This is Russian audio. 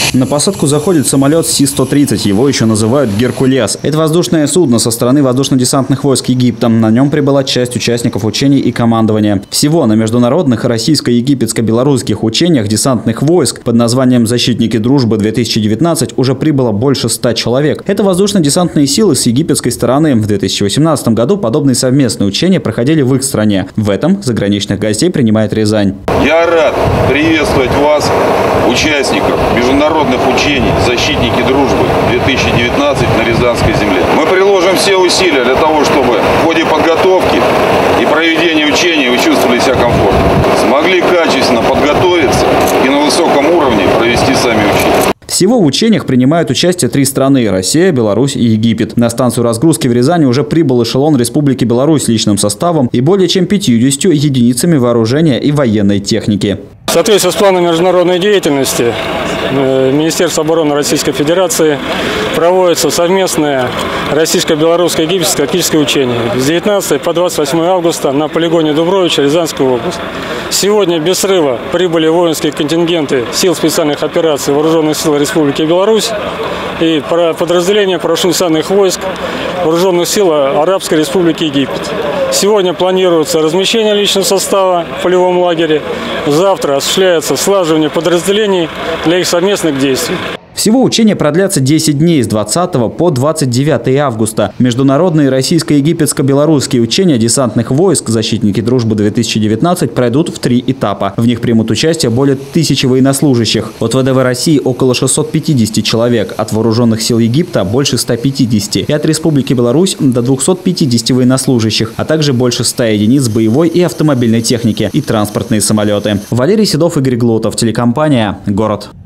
На посадку заходит самолет Си-130, его еще называют «Геркулес». Это воздушное судно со стороны воздушно-десантных войск Египта. На нем прибыла часть участников учений и командования. Всего на международных российско-египетско-белорусских учениях десантных войск под названием «Защитники дружбы-2019» уже прибыло больше 100 человек. Это воздушно-десантные силы с египетской стороны. В 2018 году подобные совместные учения проходили в их стране. В этом заграничных гостей принимает Рязань. Я рад приветствовать вас, участников международных учений «Защитники дружбы-2019» на Рязанской земле. Мы приложим все усилия для того, чтобы в ходе подготовки и проведения учений вы чувствовали себя комфортно, смогли качественно подготовиться и на высоком уровне провести сами учения. Всего в учениях принимают участие 3 страны – Россия, Беларусь и Египет. На станцию разгрузки в Рязани уже прибыл эшелон Республики Беларусь личным составом и более чем 50 единицами вооружения и военной техники. В соответствии с планом международной деятельности Министерства обороны Российской Федерации проводится совместное российско-белорусско-египетское тактическое учение с 19 по 28 августа на полигоне Дубровича, Рязанская область. Сегодня без срыва прибыли воинские контингенты сил специальных операций Вооруженных сил Республики Беларусь и подразделения вооруженных войск Вооруженных сил Арабской Республики Египет. Сегодня планируется размещение личного состава в полевом лагере. Завтра осуществляется слаживание подразделений для их совместных действий. Всего учения продлятся 10 дней с 20 по 29 августа. Международные российско-египетско-белорусские учения десантных войск «Защитники дружбы-2019» пройдут в 3 этапа. В них примут участие более 1000 военнослужащих. От ВДВ России около 650 человек, от Вооруженных сил Египта больше 150 и от Республики Беларусь до 250 военнослужащих, а также больше 100 единиц боевой и автомобильной техники и транспортные самолеты. Валерий Седов, Игорь Глотов, телекомпания «Город».